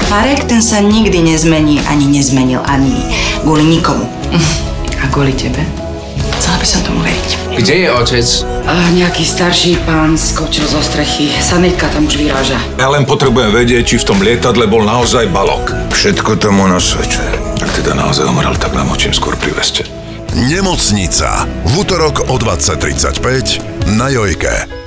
Farek, ten sa nikdy nezmení, ani nezmenil, ani kvôli nikomu. A kvôli tebe? Chcela by som tomu veriť. Kde je otec? Nejaký starší pán skočil zo strechy. Sanitka tam už vyráža. Ja len potrebujem vedieť, či v tom lietadle bol naozaj balok. Všetko tomu nasvedčuje. Ak teda naozaj umrel, tak nám o čím skôr priveste. Nemocnica. V utorok o 20:35 na Jojke.